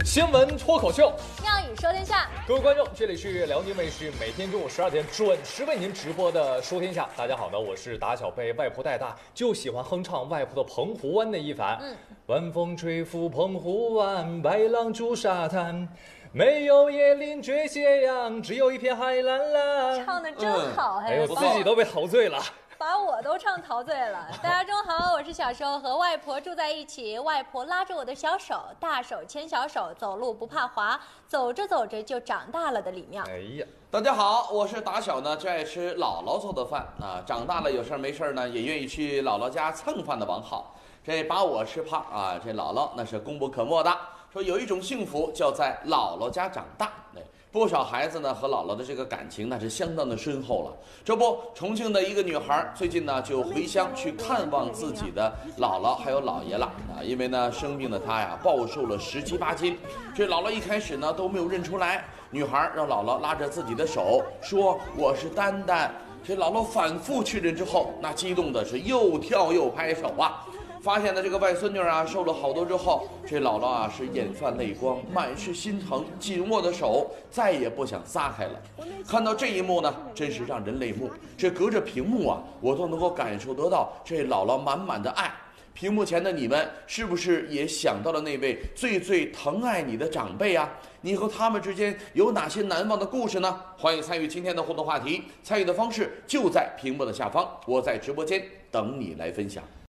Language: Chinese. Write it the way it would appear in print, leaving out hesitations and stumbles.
新闻脱口秀， 妙语说天下。 各位观众，这里是辽宁卫视每天中午12点准时为您直播的说天下。大家好呢，我是打小被外婆带大，就喜欢哼唱外婆的澎湖湾的一凡。晚风吹拂澎湖湾，白浪逐沙滩，没有椰林缀斜阳，只有一片海蓝蓝。 唱的真好， 哎呦，自己都被陶醉了。 把我都唱陶醉了。大家中好，我是小时候和外婆住在一起，外婆拉着我的小手，大手牵小手，走路不怕滑，走着走着就长大了的李妙。 哎呀， 大家好，我是打小呢最爱吃姥姥做的饭啊，长大了有事没事呢也愿意去姥姥家蹭饭的王浩，这把我吃胖啊，这姥姥那是功不可没的。说有一种幸福叫在姥姥家长大，不少孩子呢和姥姥的这个感情那是相当的深厚了。这不，重庆的一个女孩最近呢就回乡去看望自己的姥姥还有姥爷了啊，因为呢生病的她呀暴瘦了17、18斤，这姥姥一开始呢都没有认出来，女孩让姥姥拉着自己的手说我是丹丹。这姥姥反复确认之后，那激动的是又跳又拍手啊。发现的这个外孙女啊瘦了好多之后，这姥姥啊是眼泛泪光，满是心疼，紧握的手再也不想撒开了。看到这一幕呢，真是让人泪目。这隔着屏幕啊，我都能够感受得到这姥姥满满的爱。屏幕前的你们，是不是也想到了那位最疼爱你的长辈啊？你和他们之间有哪些难忘的故事呢？欢迎参与今天的互动话题，参与的方式就在屏幕的下方，我在直播间等你来分享。